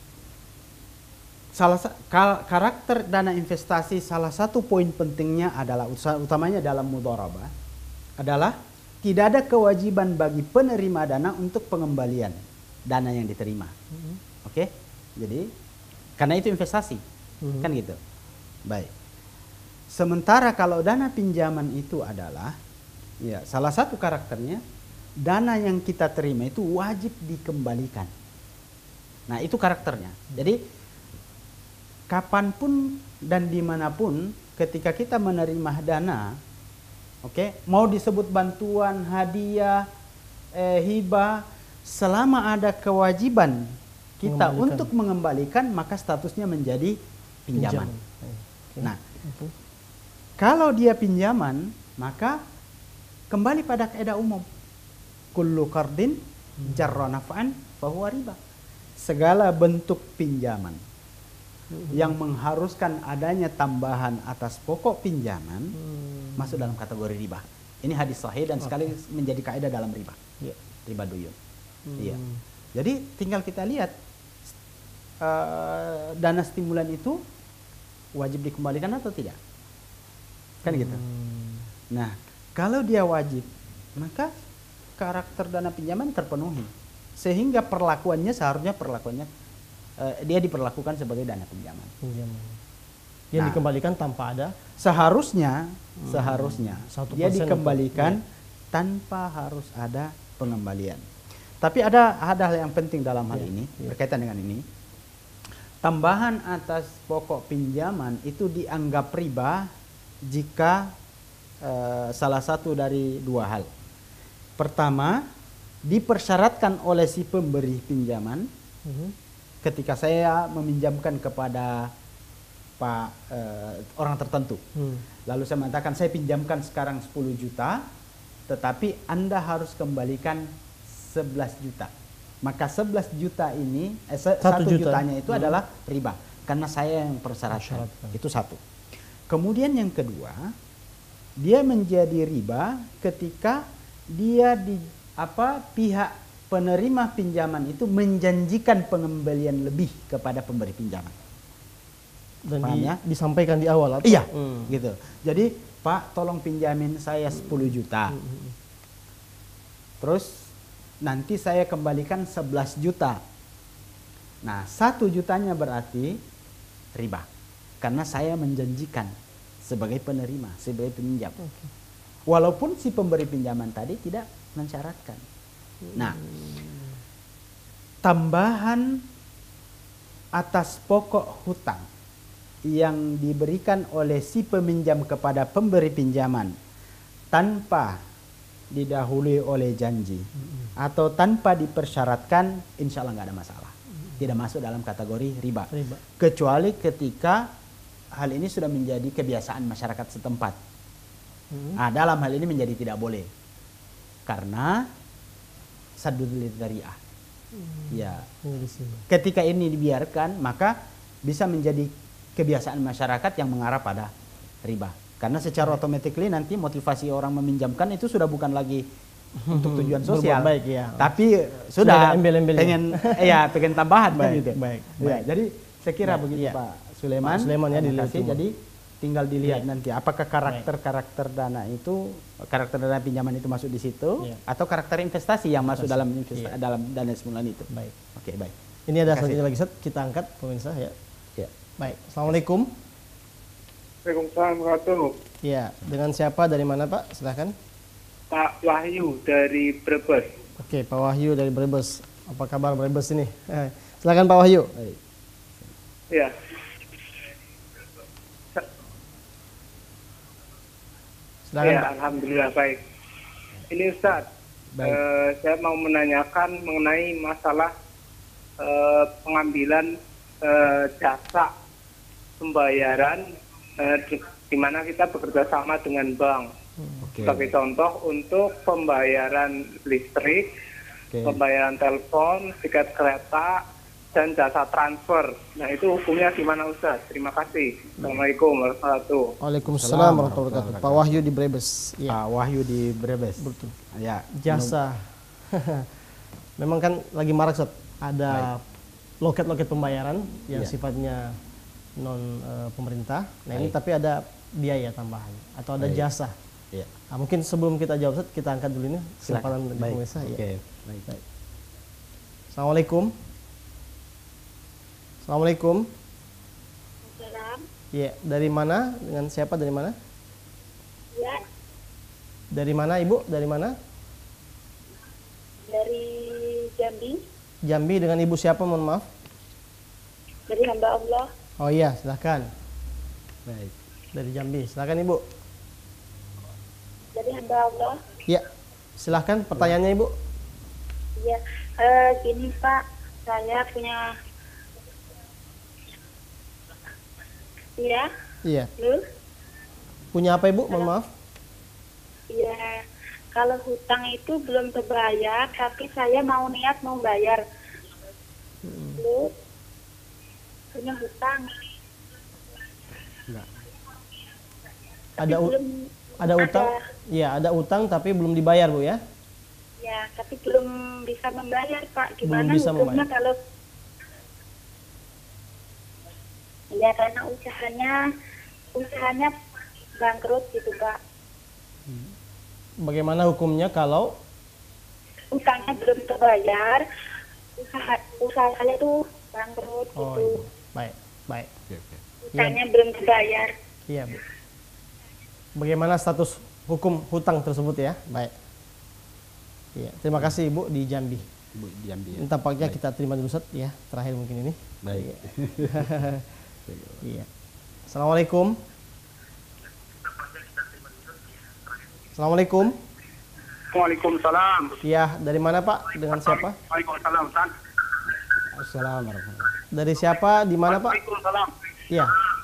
Karakter dana investasi, salah satu poin pentingnya adalah utamanya dalam mudharabah adalah tidak ada kewajiban bagi penerima dana untuk pengembalian dana yang diterima. Oke? Jadi karena itu investasi. Kan gitu. Baik. Sementara kalau dana pinjaman itu adalah ya salah satu karakternya dana yang kita terima itu wajib dikembalikan. Nah, itu karakternya. Jadi kapanpun dan dimanapun ketika kita menerima dana, oke, mau disebut bantuan, hadiah, hibah, selama ada kewajiban kita untuk mengembalikan, maka statusnya menjadi pinjaman. Oke. Nah, kalau dia pinjaman, maka kembali pada kaidah umum. Kullu qardin jarra naf'an fahuwa riba. Segala bentuk pinjaman yang mengharuskan adanya tambahan atas pokok pinjaman masuk dalam kategori riba. Ini hadis sahih dan sekali menjadi kaidah dalam riba. Iya. Riba duyun. Iya. Jadi tinggal kita lihat dana stimulan itu wajib dikembalikan atau tidak. Kan gitu. Nah, kalau dia wajib, maka karakter dana pinjaman terpenuhi. Sehingga seharusnya dia diperlakukan sebagai dana pinjaman. Yang Nah, dikembalikan tanpa ada seharusnya 1% dia dikembalikan tanpa harus ada pengembalian. Tapi ada hal yang penting dalam hal ini berkaitan dengan ini. Tambahan atas pokok pinjaman itu dianggap riba jika salah satu dari dua hal. Pertama, dipersyaratkan oleh si pemberi pinjaman. Ketika saya meminjamkan kepada orang tertentu, lalu saya mengatakan saya pinjamkan sekarang 10 juta, tetapi Anda harus kembalikan 11 juta. Maka 11 juta ini, 1 jutanya itu adalah riba, karena saya yang persyaratkan. Itu satu. Kemudian yang kedua, dia menjadi riba ketika dia pihak penerima pinjaman itu menjanjikan pengembalian lebih kepada pemberi pinjaman. dan Paham ya? disampaikan di awal atau? Iya, gitu. Jadi, Pak, tolong pinjamin saya 10 juta. Terus nanti saya kembalikan 11 juta. Nah, 1 jutanya berarti riba. Karena saya menjanjikan sebagai penerima, sebagai peminjam. Walaupun si pemberi pinjaman tadi tidak mensyaratkan. Nah, tambahan atas pokok hutang yang diberikan oleh si peminjam kepada pemberi pinjaman tanpa didahului oleh janji atau tanpa dipersyaratkan, insya Allah nggak ada masalah. Tidak masuk dalam kategori riba. Kecuali ketika hal ini sudah menjadi kebiasaan masyarakat setempat. Nah, dalam hal ini menjadi tidak boleh. Karena saddul dzari'ah. Ya. Ketika ini dibiarkan, maka bisa menjadi kebiasaan masyarakat yang mengarah pada riba. Karena secara otomatis nanti motivasi orang meminjamkan itu sudah bukan lagi untuk tujuan sosial, baik, ya. tapi sudah pengen tambahan kan gitu. Ya, jadi saya kira begitu Pak Sulaiman. Ya, jadi tinggal dilihat nanti apakah karakter dana itu, karakter dana pinjaman itu masuk di situ atau karakter investasi yang masuk dalam dalam dana simulasi itu. Baik. Oke, baik. Ini ada selanjutnya lagi Ustaz, kita angkat pemirsa ya. Baik. Assalamualaikum. Waalaikumsalam warahmatullahi. Ya, dengan siapa, dari mana Pak? Silahkan. Pak Wahyu dari Brebes. Oke, Pak Wahyu dari Brebes. Apa kabar Brebes ini? Silakan Pak Wahyu. Ya. Silakan, ya, Pak. Alhamdulillah baik. Ini Ustaz, saya mau menanyakan mengenai masalah pengambilan jasa pembayaran di mana kita bekerja sama dengan bank. Sebagai contoh untuk pembayaran listrik, pembayaran telepon, tiket kereta, dan jasa transfer. Nah, itu hukumnya gimana Ustaz? Terima kasih. Assalamualaikum warahmatullahi wabarakatuh. Waalaikumsalam warahmatullahi wabarakatuh. Pak Wahyu di Brebes. Ya. Pak Wahyu di Brebes. Betul. Ya. Jasa. Memang kan lagi marak Ustaz. Ada loket-loket pembayaran yang sifatnya non pemerintah. Nah, ini tapi ada biaya tambahan atau ada jasa. Ya. Nah, mungkin sebelum kita jawab Ustaz, kita angkat dulu ini silakan dari pemirsa. Baik. Assalamualaikum. Assalamualaikum. Salam. Ya, dari mana? Dengan siapa? Dari mana? Ya, Dari mana Ibu? Dari mana? dari Jambi, Jambi, dengan Ibu siapa? Mohon maaf. dari hamba Allah. Oh iya, silakan. Baik. Dari Jambi, silakan Ibu. Dari hamba Allah. Ya, silakan pertanyaannya Ibu. Ya, gini Pak, saya punya. Iya. Iya. Lu? Punya apa Ibu? Mohon maaf. Iya. Kalau hutang itu belum terbayar, tapi saya mau niat mau bayar. Lu punya hutang. Ada ada utang? Iya, ada utang tapi belum dibayar Bu ya. Ya, tapi belum bisa membayar Pak. Gimana Belum bisa hukumnya membayar. kalau? Ya, karena usahanya bangkrut gitu Pak. Bagaimana hukumnya kalau Utangnya belum terbayar, usaha saya tuh bangkrut gitu. Ibu. Baik, baik. Utangnya belum terbayar. Iya, Bu. Bagaimana status hukum hutang tersebut ya? Baik. Iya, terima kasih Ibu di Jambi. Ibu di Jambi. Ini tampaknya kita terima dulu Ustaz ya, terakhir mungkin ini. Baik. Iya. Assalamualaikum. Assalamualaikum. Waalaikumsalam. Iya, dari mana Pak? Dengan siapa? Waalaikumsalam Ustaz. Assalamualaikum. Dari siapa? Di mana Pak? Waalaikumsalam. Iya.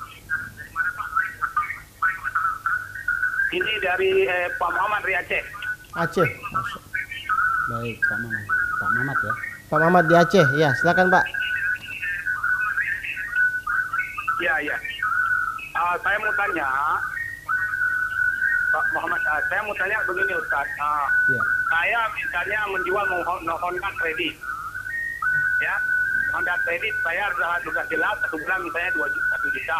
Ini dari Pak Muhammad dari Aceh. Aceh. Baik, Pak Mamat. Pak Mamat ya. Pak Mamat di Aceh. Ya, silakan Pak. Ya. Saya mau tanya, Pak Muhammad, saya mau tanya begini Ustaz. Ya. Saya misalnya menjual Honda kredit. Ya, Honda kredit saya sudah jelas 1 bulan misalnya 1 juta.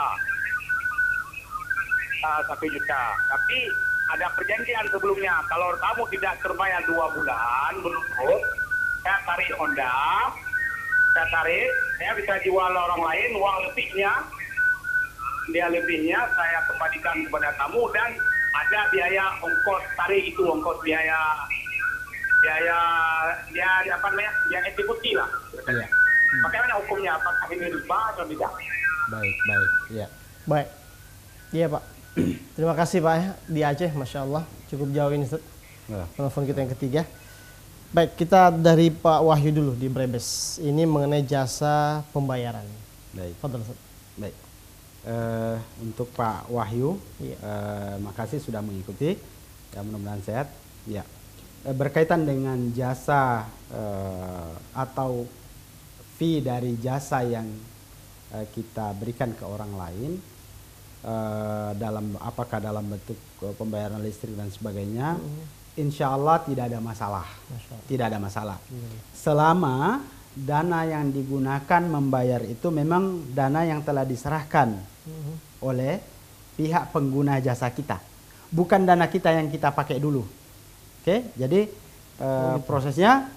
1 juta. Tapi ada perjanjian sebelumnya, kalau kamu tidak terbayar 2 bulan berturut, saya tarik Honda, saya tarik, saya bisa jual orang lain, uang lebihnya, dia lebihnya saya kembalikan kepada kamu dan ada biaya ongkos tarik itu, ongkos biaya apa namanya, biaya eksekusi lah. Iya. Bagaimana hukumnya? Apakah ini riba atau tidak? Baik, ya. Baik. Iya Pak. Terima kasih Pak ya, di Aceh, Masya Allah. Cukup jauh ini Ustaz. Telepon kita yang ketiga. Baik, kita dari Pak Wahyu dulu di Brebes. Ini mengenai jasa pembayaran. Baik. Fadhal, Ustaz. Baik. Untuk Pak Wahyu, Iya. makasih sudah mengikuti. Ya, mudah-mudahan sehat. Ya. Berkaitan dengan jasa atau fee dari jasa yang kita berikan ke orang lain, apakah dalam bentuk pembayaran listrik dan sebagainya, insya Allah tidak ada masalah. Tidak ada masalah. Selama dana yang digunakan membayar itu memang dana yang telah diserahkan oleh pihak pengguna jasa kita, bukan dana kita yang kita pakai dulu. Oke, jadi prosesnya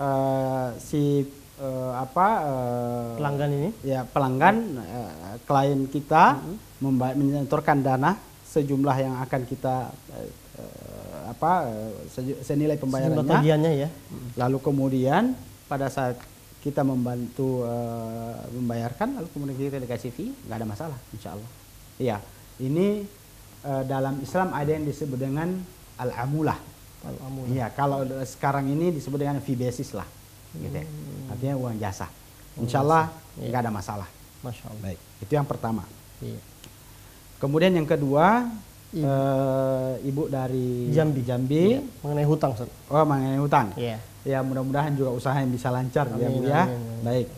pelanggan ini, ya pelanggan, klien kita menyetorkan dana sejumlah yang akan kita senilai pembayarannya, tagihannya ya. lalu kemudian pada saat kita membantu membayarkan, lalu kemudian kita dikasih fee, nggak ada masalah, insya Allah. Iya, ini dalam Islam ada yang disebut dengan al-amulah. Iya, kalau sekarang ini disebut dengan fee basis lah, gitu ya. Artinya uang jasa. Insya Allah nggak ada masalah. Masya Allah. Baik, itu yang pertama. Iya. Kemudian yang kedua, ibu dari Jambi. Iya. Mengenai hutang, Ustaz. Oh, mengenai hutang. Iya. Ya, mudah-mudahan juga usaha yang bisa lancar, ya Bu Amin, ya. amin. Baik.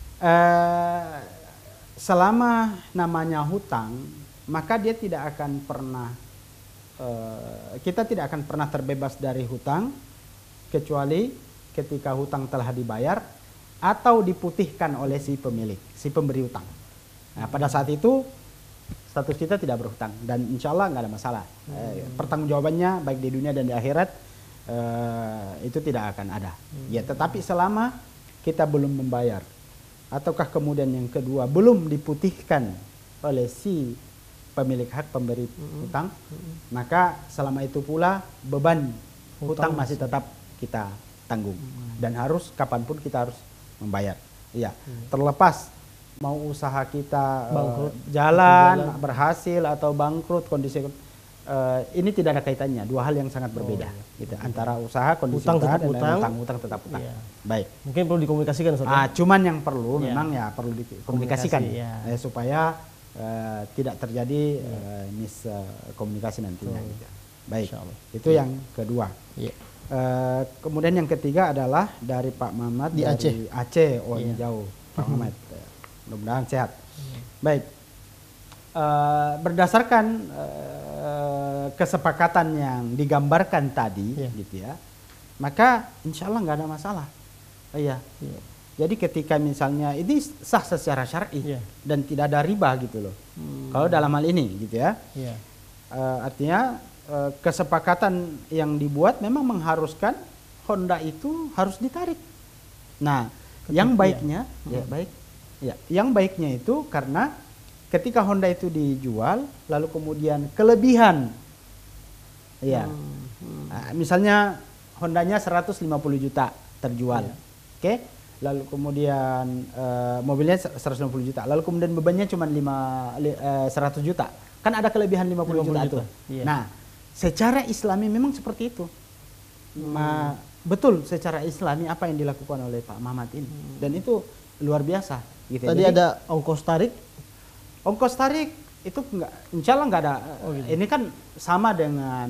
Selama namanya hutang, maka dia tidak akan pernah kita tidak akan pernah terbebas dari hutang kecuali ketika hutang telah dibayar atau diputihkan oleh si pemilik, si pemberi hutang. Nah, pada saat itu status kita tidak berhutang dan insya Allah nggak ada masalah. Pertanggungjawabannya baik di dunia dan di akhirat itu tidak akan ada. Ya, tetapi selama kita belum membayar ataukah kemudian yang kedua belum diputihkan oleh si pemilik hak pemberi hutang, maka selama itu pula beban hutang masih tetap kita tanggung dan harus kapanpun kita harus membayar. Iya, terlepas mau usaha kita jalan berhasil atau bangkrut, kondisi ini tidak ada kaitannya, dua hal yang sangat berbeda gitu. Antara usaha, kondisi hutang usaha tetap dan hutang tetap hutang. Iya. Baik. Mungkin perlu dikomunikasikan, Ustaz. Cuman yang perlu Iya. memang ya perlu dikomunikasikan Komunikasi, supaya tidak terjadi miskomunikasi nantinya. Gitu. Baik. Insyaallah. Itu yang kedua. Iya. Kemudian yang ketiga adalah dari Pak Mamat Di dari Aceh. Oh, ini Iya. jauh Pak Mamat. Mudah-mudahan sehat. Baik. Berdasarkan kesepakatan yang digambarkan tadi, Iya. gitu ya, maka insya Allah nggak ada masalah. Iya. Jadi ketika misalnya ini sah secara syar'i Iya. dan tidak ada riba gitu loh. Kalau dalam hal ini, gitu ya. Iya. Artinya kesepakatan yang dibuat memang mengharuskan Honda itu harus ditarik. Nah, yang baiknya, ya baik, ya, yang baiknya itu karena ketika Honda itu dijual, lalu kemudian kelebihan, ya, misalnya Hondanya 150 juta terjual, oke, lalu kemudian mobilnya 150 juta, lalu kemudian bebannya cuma 100 juta, kan ada kelebihan 50 juta tuh. Iya. Nah, secara Islami memang seperti itu. Betul, secara Islami apa yang dilakukan oleh Pak Mamat ini, dan itu luar biasa. Gitu. Tadi Jadi, ada ongkos tarik. ongkos tarik itu enggak, insya Allah nggak ada. Gitu. Ini kan sama dengan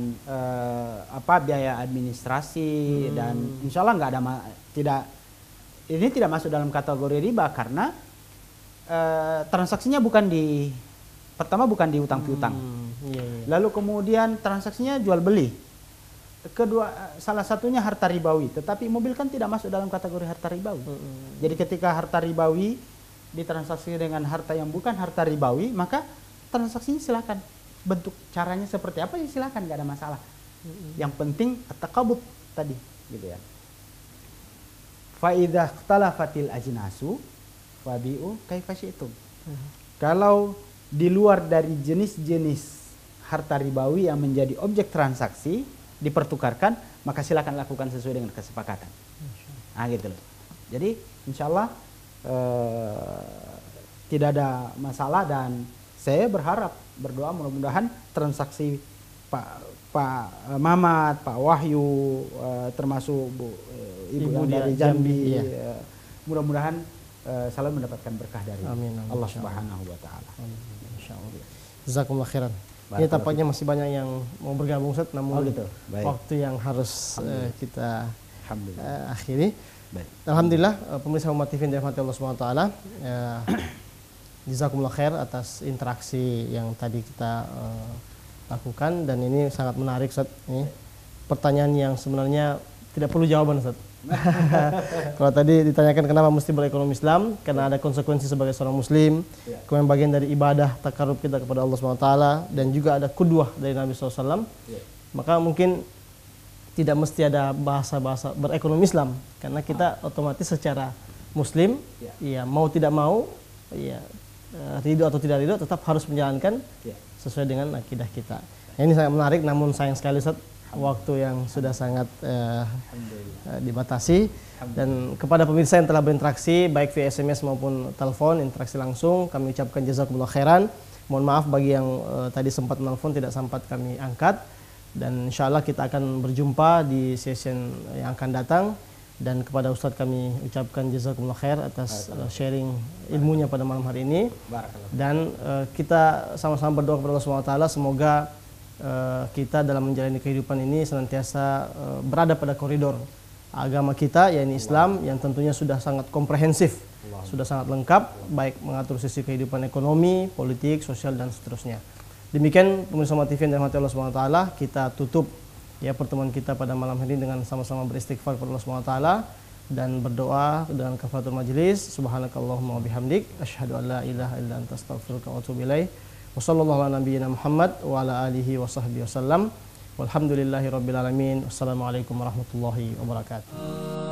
biaya administrasi dan insya Allah nggak ada ini tidak masuk dalam kategori riba karena transaksinya bukan di utang piutang. Iya. Lalu kemudian transaksinya jual beli. Kedua, salah satunya harta ribawi, tetapi mobil kan tidak masuk dalam kategori harta ribawi. Jadi ketika harta ribawi ditransaksi dengan harta yang bukan harta ribawi, maka transaksinya silakan. Bentuk caranya seperti apa ya silakan, nggak ada masalah. Yang penting at-taqabud tadi, gitu ya. fa idza ikhtalafatil ajnasu fabi'u kaifa syi'tum. Kalau di luar dari jenis-jenis harta ribawi yang menjadi objek transaksi dipertukarkan, maka silakan lakukan sesuai dengan kesepakatan. Nah gitu loh. Jadi insya Allah tidak ada masalah, dan saya berdoa mudah-mudahan transaksi Pak Mamat, Pak Wahyu, termasuk Ibu yang dari Jambi, mudah-mudahan selalu mendapatkan berkah dari Allah Subhanahu wa taala. Insyaallah. Jazakumullah khairan. Ini tampaknya masih banyak yang mau bergabung, Ustaz, namun waktu yang harus kita akhiri. Baik. Alhamdulillah, pemirsa Umat TV yang dirahmati Allah Subhanahu wa taala. Jazakumullah khair atas interaksi yang tadi kita lakukan, dan ini sangat menarik, Ustaz. Ini pertanyaan yang sebenarnya tidak perlu jawaban, Ustaz. Kalau tadi ditanyakan kenapa mesti berekonomi Islam, karena ada konsekuensi sebagai seorang muslim, kemudian bagian dari ibadah takarub kita kepada Allah SWT, dan juga ada qudwah dari Nabi SAW. Maka mungkin tidak mesti ada bahasa-bahasa berekonomi Islam, karena kita otomatis secara muslim, ya mau tidak mau, ya ridho atau tidak ridho, tetap harus menjalankan sesuai dengan akidah kita. Ini sangat menarik, namun sayang sekali, Ustaz, waktu yang sudah sangat dibatasi. Dan kepada pemirsa yang telah berinteraksi baik via SMS maupun telepon, interaksi langsung, kami ucapkan jazakumullah khairan. Mohon maaf bagi yang tadi sempat menelpon tidak sempat kami angkat, dan insya Allah kita akan berjumpa di session yang akan datang. Dan kepada Ustadz kami ucapkan jazakumullah khair atas sharing ilmunya pada malam hari ini. Dan kita sama-sama berdoa kepada Allah SWT, semoga kita dalam menjalani kehidupan ini senantiasa berada pada koridor agama kita, yakni Islam, yang tentunya sudah sangat komprehensif, sudah sangat lengkap, baik mengatur sisi kehidupan ekonomi, politik, sosial, dan seterusnya. Demikian pemirsa Umat TV yang dirahmati Allah SWT, kita tutup ya pertemuan kita pada malam hari ini dengan sama-sama beristighfar kepada Allah SWT dan berdoa dengan kafaratul majlis. Subhanakallahumma wa bihamdik, asyhadu an la ilaha illa anta astaghfiruka wa atubu ilaik. Wassallallahu ala nabiyyina Muhammad wa ala alihi wa sahbihi wasallam. Walhamdulillahi rabbil alamin. Wassalamualaikum warahmatullahi wabarakatuh.